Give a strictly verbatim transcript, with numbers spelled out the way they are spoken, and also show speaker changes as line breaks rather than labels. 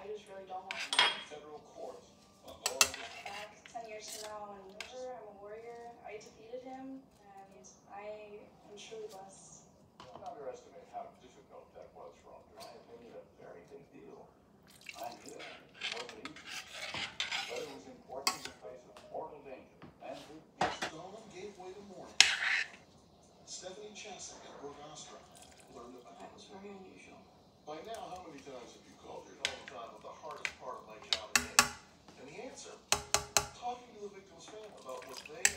I just really don't want to.
Federal court.
Back ten years from now, I'm a ninja, I'm a warrior. I defeated him, and I am truly blessed.
Don't underestimate how difficult that was for him. In my opinion, a very big deal. I knew it. It wasn't easy. But it was important in the face of mortal danger. And who
Dawn gave way to morning. Stephanie Chasek at Orgastra learned about
That was very unusual.
By now, how many times have you called your home time of the hardest part of my job again? And the answer, talking to the victim's family about what they